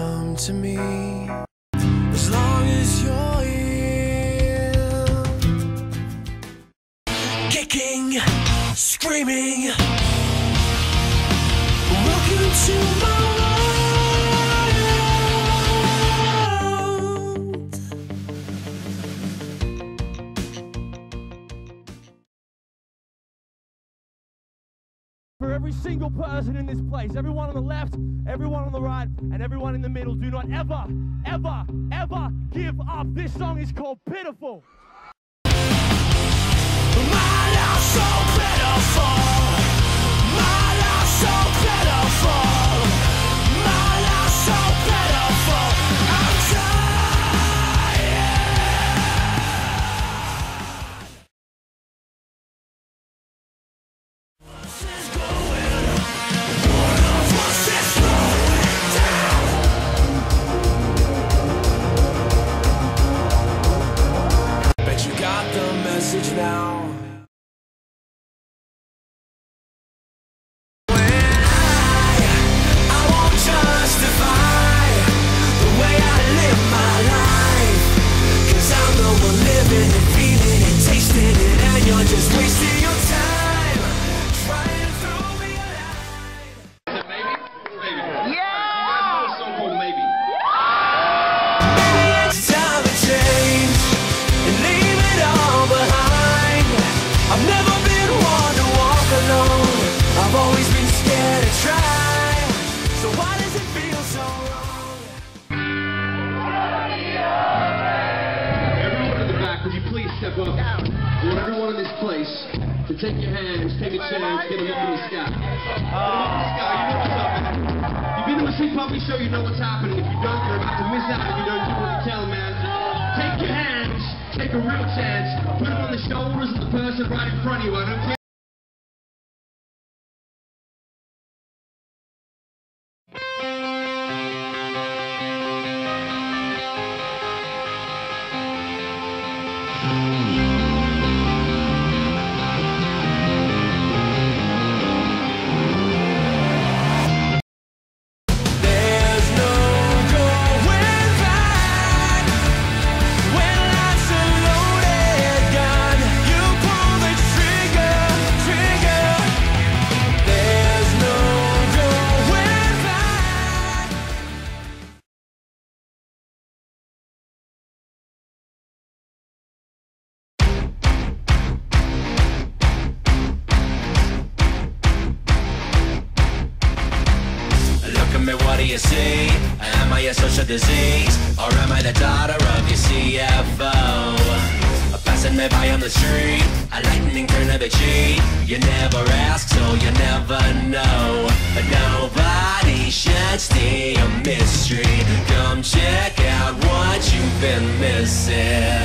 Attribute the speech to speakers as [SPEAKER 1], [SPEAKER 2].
[SPEAKER 1] come to me as long as you're here. Kicking, screaming, welcome to my world.
[SPEAKER 2] For every single person in this place, everyone on the left, everyone on the right, and everyone in the middle, do not ever, ever, ever give up. This song is called Pitiful.
[SPEAKER 1] My life's so pitiful. My life's so pitiful. My life's so pitiful. I'm tired. What's this going? What's this going down? Bet you got the message now. Just wasting your time trying to be alive.
[SPEAKER 3] Maybe? Yeah! You guys know a song called Maybe?
[SPEAKER 1] Maybe it's time to change and leave it all behind. I've never been one to walk alone. I've always been scared to try. So why does it feel so wrong?
[SPEAKER 3] Everyone in the back, would you please step up? I want everyone in this place to take your hands, take a chance, get a look in the sky. Get a look in the sky, you know what's up, man. You've been to a Street Puppy show, you know what's happening. If you don't, you're about to miss out if you don't do what you tell, man. Take your hands, take a real chance, put them on the shoulders of the person right in front of you. I don't care.
[SPEAKER 1] There's no going back. When life's a loaded gun, you pull the trigger. There's no going back.
[SPEAKER 4] Look at me, what do you see? Am I a social disease? Or am I the daughter of your CFO? Passing me by on the street, a lightning turn of the cheek. You never ask, so you never know. Nobody should stay a mystery. Come check out what you've been missing.